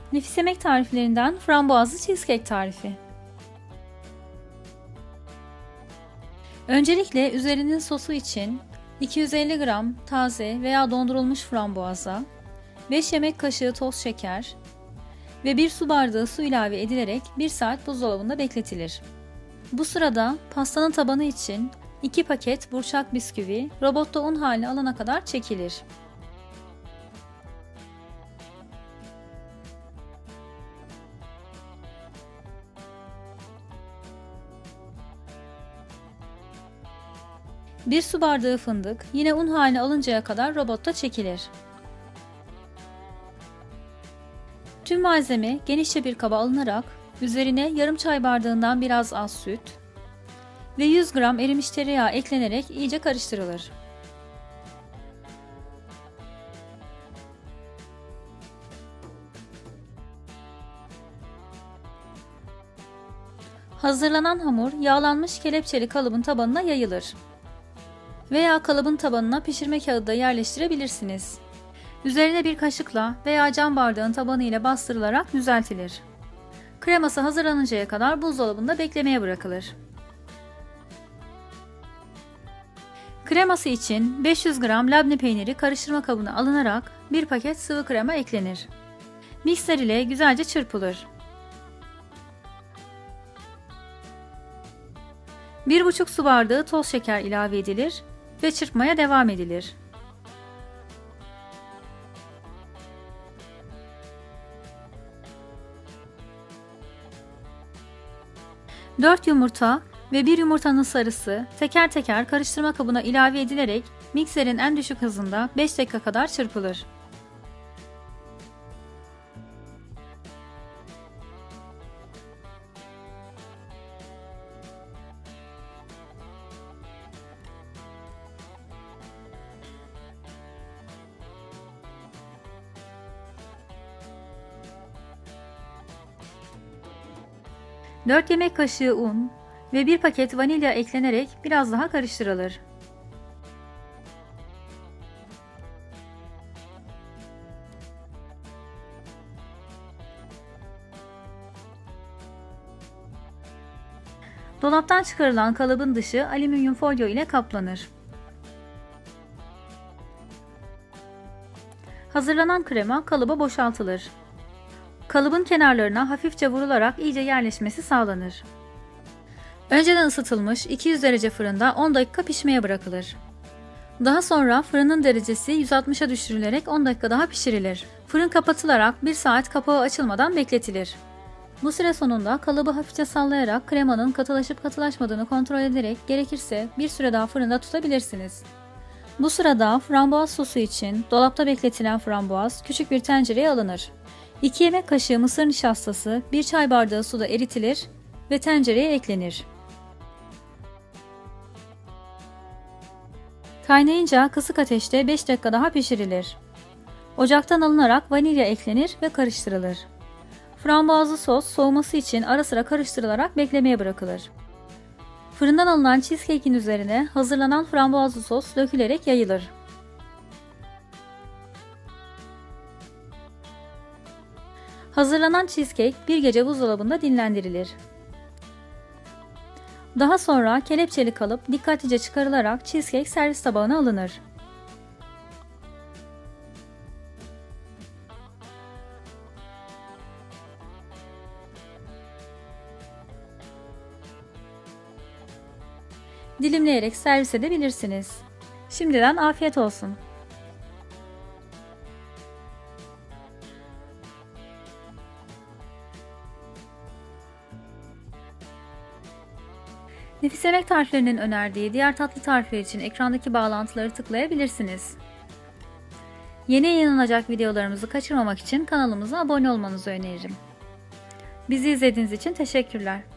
Nefis yemek tariflerinden frambuazlı cheesecake tarifi. Öncelikle üzerinin sosu için 250 gram taze veya dondurulmuş frambuaza, 5 yemek kaşığı toz şeker ve 1 su bardağı su ilave edilerek 1 saat buzdolabında bekletilir. Bu sırada pastanın tabanı için 2 paket burçak bisküvi robotta un haline alana kadar çekilir. Bir su bardağı fındık yine un haline alıncaya kadar robotta çekilir. Tüm malzeme genişçe bir kaba alınarak üzerine yarım çay bardağından biraz az süt ve 100 gram erimiş tereyağı eklenerek iyice karıştırılır. Hazırlanan hamur yağlanmış kelepçeli kalıbın tabanına yayılır. Veya kalıbın tabanına pişirme kağıdı da yerleştirebilirsiniz. Üzerine bir kaşıkla veya cam bardağın tabanı ile bastırılarak düzeltilir. Kreması hazırlanıncaya kadar buzdolabında beklemeye bırakılır. Kreması için 500 gram labne peyniri karıştırma kabına alınarak bir paket sıvı krema eklenir. Mikser ile güzelce çırpılır. 1,5 su bardağı toz şeker ilave edilir ve çırpmaya devam edilir. Dört yumurta ve 1 yumurtanın sarısı teker teker karıştırma kabına ilave edilerek mikserin en düşük hızında 5 dakika kadar çırpılır. Dört yemek kaşığı un ve 1 paket vanilya eklenerek biraz daha karıştırılır. Dolaptan çıkarılan kalıbın dışı alüminyum folyo ile kaplanır. Hazırlanan krema kalıba boşaltılır. Kalıbın kenarlarına hafifçe vurularak iyice yerleşmesi sağlanır. Önceden ısıtılmış 200 derece fırında 10 dakika pişmeye bırakılır. Daha sonra fırının derecesi 160'a düşürülerek 10 dakika daha pişirilir. Fırın kapatılarak 1 saat kapağı açılmadan bekletilir. Bu süre sonunda kalıbı hafifçe sallayarak kremanın katılaşıp katılaşmadığını kontrol ederek gerekirse bir süre daha fırında tutabilirsiniz. Bu sırada frambuaz sosu için dolapta bekletilen frambuaz küçük bir tencereye alınır. 2 yemek kaşığı mısır nişastası 1 çay bardağı suda eritilir ve tencereye eklenir. Kaynayınca kısık ateşte 5 dakika daha pişirilir. Ocaktan alınarak vanilya eklenir ve karıştırılır. Frambuazlı sos soğuması için ara sıra karıştırılarak beklemeye bırakılır. Fırından alınan cheesecake'in üzerine hazırlanan frambuazlı sos dökülerek yayılır. Hazırlanan cheesecake bir gece buzdolabında dinlendirilir. Daha sonra kelepçeli kalıp dikkatlice çıkarılarak cheesecake servis tabağına alınır. Dilimleyerek servis edebilirsiniz. Şimdiden afiyet olsun. Nefis yemek tariflerinin önerdiği diğer tatlı tarifler için ekrandaki bağlantıları tıklayabilirsiniz. Yeni yayınlanacak videolarımızı kaçırmamak için kanalımıza abone olmanızı öneririm. Bizi izlediğiniz için teşekkürler.